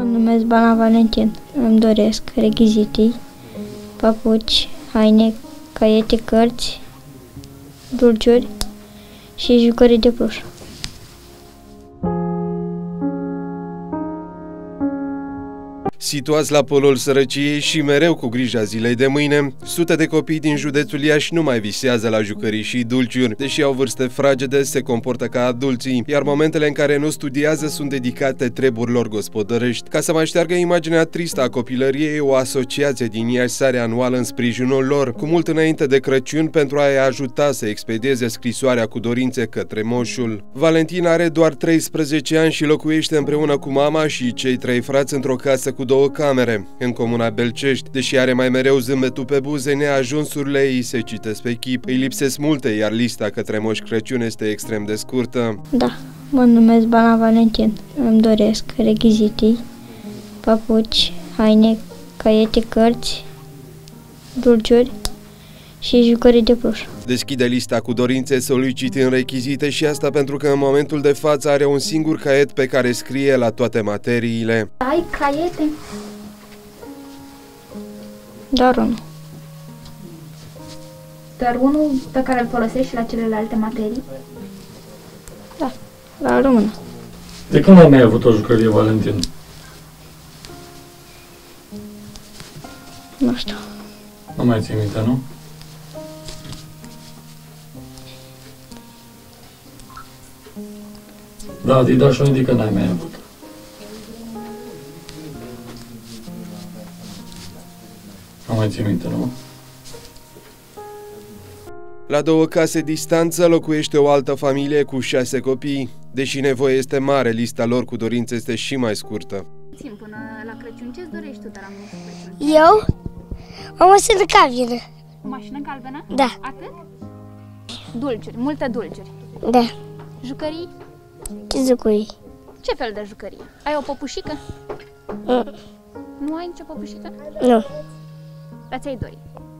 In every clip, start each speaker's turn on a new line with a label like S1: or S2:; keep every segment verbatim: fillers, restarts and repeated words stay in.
S1: numesc Bana Valentin. Îmi doresc rechizitii, papuci, haine, caiete, cărți, dulciuri și jucării de pluș.
S2: Situați la polul sărăciei și mereu cu grija zilei de mâine, sute de copii din județul Iași nu mai visează la jucării și dulciuri. Deși au vârste fragede, se comportă ca adulții, iar momentele în care nu studiază sunt dedicate treburilor gospodărești. Ca să mai șteargă imaginea tristă a copilăriei, o asociație din Iași sare anual în sprijinul lor, cu mult înainte de Crăciun, pentru a-i ajuta să expedieze scrisoarea cu dorințe către moșul. Valentin are doar treisprezece ani și locuiește împreună cu mama și cei trei frați într-o casă cu două camere, în comuna Belcești. Deși are mai mereu zâmbetul pe buze, neajunsurile îi se citesc pe chip. Îi lipsesc multe, iar lista către Moș Crăciun este extrem de scurtă.
S1: Da, mă numesc Bana Valentin. Îmi doresc rechizitii, papuci, haine, caiete, cărți, dulciuri și jucării de pluș.
S2: Deschide lista cu dorințe solicitând rechizite și asta pentru că în momentul de față are un singur caiet pe care scrie la toate materiile.
S3: Ai caiete?
S1: Doar unul.
S3: Doar unul pe care îl folosești și la celelalte materii?
S1: Da, la română.
S4: De când ai mai avut o jucărie, Valentin?
S1: Nu știu.
S4: Nu mai ții minte, nu? Da, îi dau și o indică n-ai mai avut. Nu mai ții minte, nu?
S2: La două case distanță locuiește o altă familie cu șase copii. Deși nevoia este mare, lista lor cu dorințe este și mai scurtă.
S3: Până la Crăciun, ce-ți dorești tu de la Moș Crăciun?
S5: Eu? O mașină galbenă.
S3: O mașină galbenă?
S5: Da.
S3: Atât? Dulciuri, multe dulciuri.
S5: Da.
S3: Jucării?
S5: Ce jucării?
S3: Ce fel de jucărie? Ai o păpușică?
S5: Mm.
S3: Nu ai nicio păpușică?
S5: Nu.
S3: Dar ți-ai dori?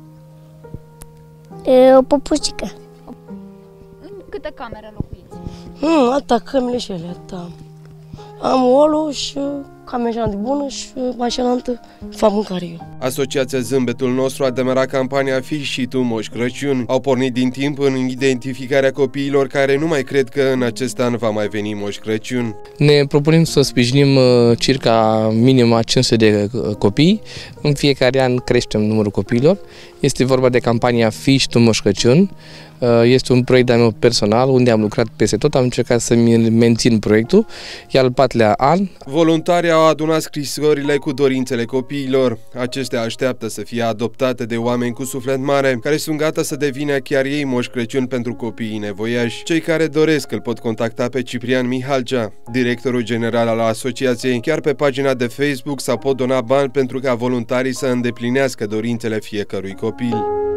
S5: E o păpușică.
S3: În câte camere locuiți?
S6: Mm, atâta cămile și ele, atâta. Am olu și camera de bună și mașina altă, fac mâncare eu.
S2: Asociația Zâmbetul Nostru a demarat campania Fii și tu Moș Crăciun. Au pornit din timp în identificarea copiilor care nu mai cred că în acest an va mai veni Moș Crăciun.
S7: Ne propunem să sprijinim circa minim cinci sute de copii. În fiecare an creștem numărul copiilor. Este vorba de campania Fii și tu Moș Crăciun. Este un proiect de-al meu personal, unde am lucrat peste tot, am încercat să mențin proiectul, iar al patrulea an.
S2: Voluntarii au adunat scrisorile cu dorințele copiilor. Acestea așteaptă să fie adoptate de oameni cu suflet mare, care sunt gata să devină chiar ei Moș Crăciun pentru copiii nevoiași. Cei care doresc îl pot contacta pe Ciprian Mihalcea, directorul general al asociației, chiar pe pagina de Facebook, sau pot dona bani pentru ca voluntarii să îndeplinească dorințele fiecărui copil.